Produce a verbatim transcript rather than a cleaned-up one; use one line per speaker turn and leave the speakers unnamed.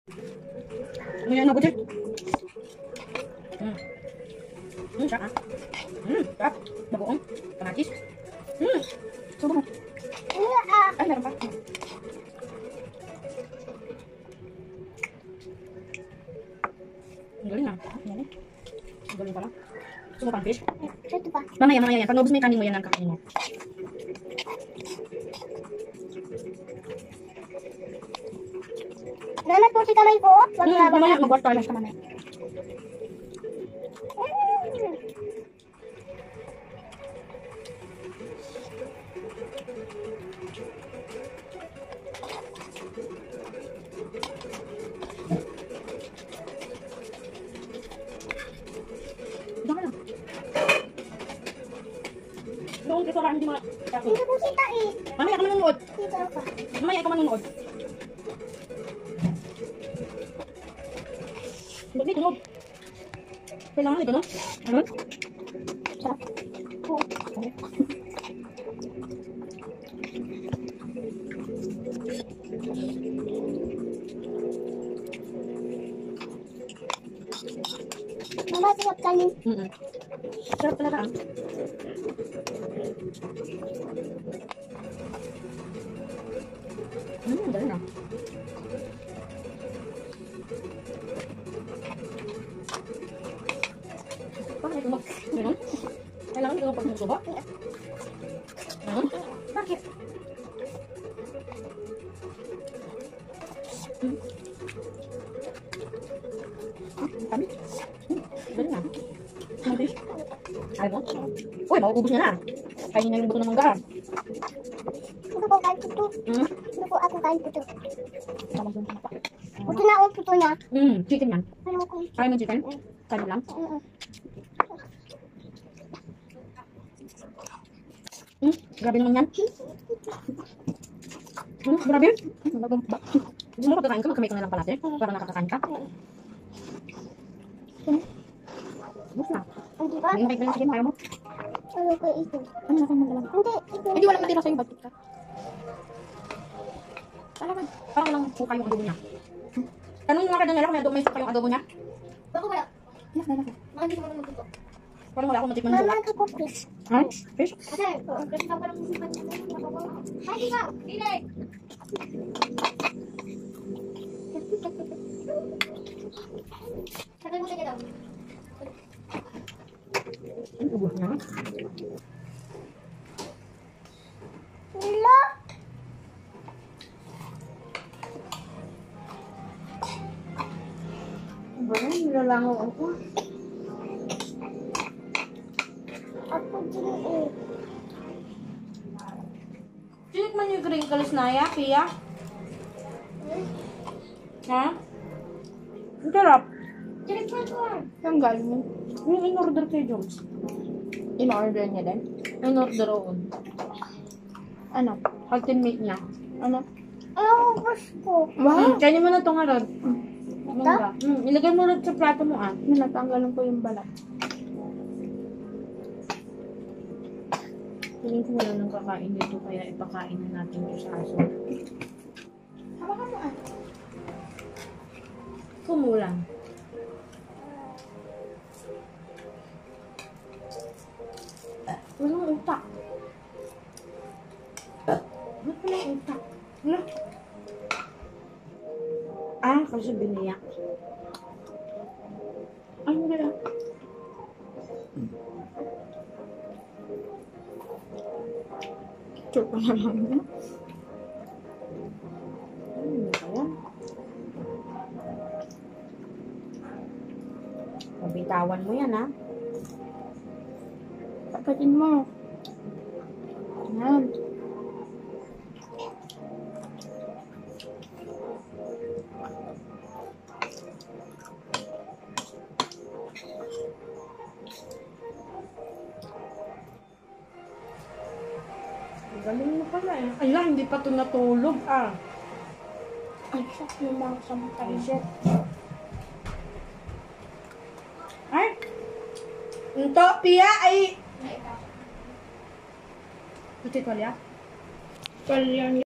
Ano yan, nabot yun? Hmm. Hmm, sarap ah. Hmm, sarap. Bagoong. Kamatis. Hmm. Subo mo. Ay, meron pa. Ang galing ah. Ang galing pala. Gusto mo pang fish?
Ito pa.
Mamaya, mamaya yan. Pag naubos mo yung kanin mo yan ang kakainin mo.
Nanak po si kamay ko. Wag
Hmm,
na
mamaya. Mag-wash tayo lang sa mamaya. Dami lang. Noong ito lang, hindi mo na.
Hindi po kita eh.
Mamaya ka manunood.
Dito ako.
Mamaya ka manunood. Hindi, tunog. Kailangan ito, no? Ano? Sarap. Oo.
Mama, sarap kanin.
Mm-mm. Sarap talaga ah. Hmm, galing ah. Bakit tunog? Ganun? Kailangan ito pag nagsubo? Ano? Bakit? Hmm. Ah, kami? Hmm, galing ah. Mabilis. Ayaw mo? Uy, mauubos niya na. Kainin na yung buto ng mangga.
Ito po kain puto.
Hmm?
Ito po ako kain puto.
Tawag doon pa.
Ito na ang puto niya.
Hmm, chicken yan.
Ano ko?
Ayaw mo chicken? Kanin lang.
Mm.
Hmm, grabe naman yan. Hmm, grabe. Gusto mo pagkakain ka, magkamay ka na lang pala, eh. Para nakakakain ka. Hmm. Bus na.
Hindi ba?
Hindi mo kayo chicken, ayaw mo.
Ano ko ito?
Ano na kayo magalang?
Hindi. Ito.
Hindi, walang matira sa'yo, ba't ka? Talaga, parang walang suka yung adobo niya. Tanong nga ka nila kung may suka yung adobo niya.
Bako wala.
Yes, wala ko.
Mga hindi ko naman magputo.
Parang wala akong matikman ng
Mama,
suka.
ako fish.
Ha? Fish?
Kasi, kasi ka parang musipan niya. Ay, di ba? Dili. Sakay mo tayo daw.
Ang ubos niya.
Hello?
Ba, nilalangaw ako.
Ako din eh.
Tinikman yung crinkles na ya, Pia? Ha? Ang sarap.
Direct mo ito.
Ang galing mo. Yung in-order kay Jones. In-order niya din? In-order on. Ano? Ultimate niya. Ano?
Ang ubos ko.
Wow! Hmm, kainin mo na itong harod. Mangga. Hmm, ilagay mo rin sa plato mo ah. Yun, natanggalan ko yung balat. Piling ko wala nang kakain dito, kaya ipakain na natin ito sa aso.
Hawakan mo ah.
Kumulang. Walang utak. Ba't walang utak? Wala. Ah, kasi biniyak. Ay, hindi ah. Picture pa na lang niya. Ano kaya? Pabitawan mo yan ah. Pagkatin mo. Yan. Galing mo pala eh. Ala, hindi pa ito natulog ah.
Ay, siya yung mga sanitizer.
Ay! Ito, Pia, ay... Ito, Tualya? Tualya